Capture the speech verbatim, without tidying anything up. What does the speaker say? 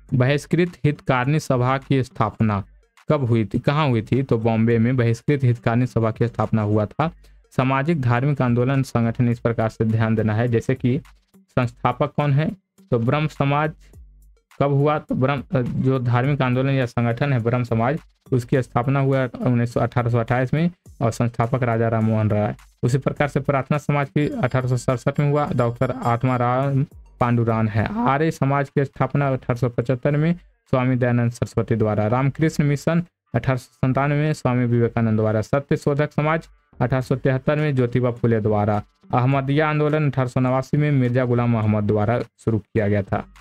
बहिष्कृत हितकारिणी सभा की स्थापना कब हुई थी, कहाँ हुई थी? तो बॉम्बे में बहिष्कृत हितकारिणी सभा की स्थापना हुआ था। सामाजिक धार्मिक आंदोलन संगठन इस प्रकार से ध्यान देना है, जैसे कि संस्थापक कौन है? तो ब्रह्म समाज कब हुआ? तो ब्रह्म जो धार्मिक आंदोलन या संगठन है ब्रह्म समाज, उसकी स्थापना हुआ उन्नीस सौ अठारह सौ अट्ठाईस में और संस्थापक राजा राम मोहन राय। उसी प्रकार से प्रार्थना समाज की अठारह सौ सड़सठ में हुआ, डॉक्टर आत्माराम पांडुरान है। आर्य समाज की स्थापना अठारह सौ पचहत्तर में स्वामी दयानंद सरस्वती द्वारा। रामकृष्ण मिशन अठारह सौ संतानवे में स्वामी विवेकानंद द्वारा। सत्य शोधक समाज अठारह सौ तिहत्तर में ज्योतिबा फुले द्वारा। अहमदिया आंदोलन अठारह सौ नवासी में मिर्जा गुलाम मोहम्मद द्वारा शुरू किया गया था।